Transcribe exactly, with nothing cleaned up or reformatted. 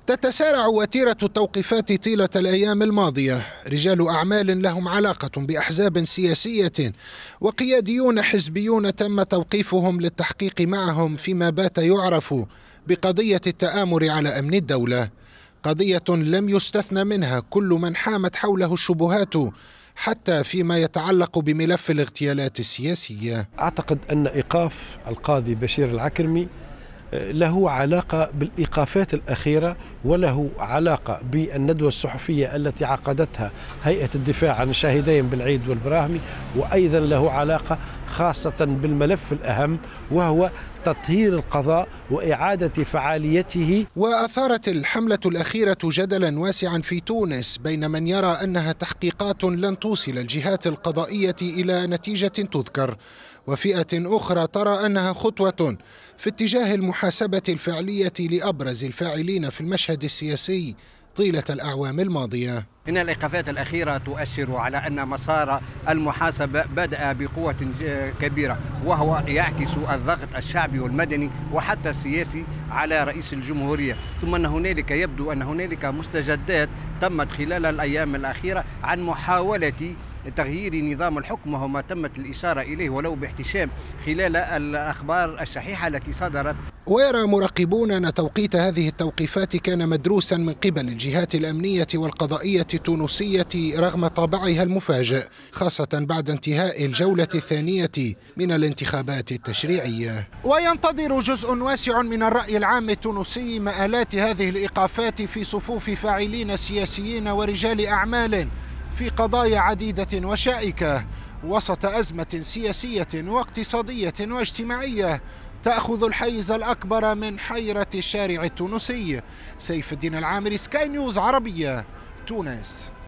تتسارع وتيرة التوقيفات طيلة الأيام الماضية. رجال أعمال لهم علاقة بأحزاب سياسية وقياديون حزبيون تم توقيفهم للتحقيق معهم فيما بات يعرف بقضية التآمر على أمن الدولة، قضية لم يستثنى منها كل من حامت حوله الشبهات حتى فيما يتعلق بملف الاغتيالات السياسية. أعتقد أن إيقاف القاضي بشير العكرمي له علاقة بالإيقافات الأخيرة، وله علاقة بالندوة الصحفية التي عقدتها هيئة الدفاع عن الشاهدين بالعيد والبراهمي، وأيضا له علاقة خاصة بالملف الأهم وهو تطهير القضاء وإعادة فعاليته. وأثارت الحملة الأخيرة جدلا واسعا في تونس بين من يرى أنها تحقيقات لن توصل الجهات القضائية إلى نتيجة تذكر، وفئة أخرى ترى أنها خطوة في اتجاه المحاسبة الفعلية لأبرز الفاعلين في المشهد السياسي طيلة الأعوام الماضية. إن الإيقافات الأخيرة تؤشر على أن مسار المحاسبة بدأ بقوة كبيرة، وهو يعكس الضغط الشعبي والمدني وحتى السياسي على رئيس الجمهورية. ثم أن هنالك يبدو أن هنالك مستجدات تمت خلال الأيام الأخيرة عن محاولة تغيير نظام الحكم، وهو ما تمت الإشارة إليه ولو باحتشام خلال الأخبار الشحيحة التي صدرت. ويرى مراقبون أن توقيت هذه التوقيفات كان مدروسا من قبل الجهات الأمنية والقضائية التونسية رغم طابعها المفاجئ، خاصة بعد انتهاء الجولة الثانية من الانتخابات التشريعية. وينتظر جزء واسع من الرأي العام التونسي مآلات هذه الإيقافات في صفوف فاعلين سياسيين ورجال أعمال في قضايا عديدة وشائكة وسط أزمة سياسية واقتصادية واجتماعية تأخذ الحيز الأكبر من حيرة الشارع التونسي. سيف الدين العامري، سكاي نيوز عربية، تونس.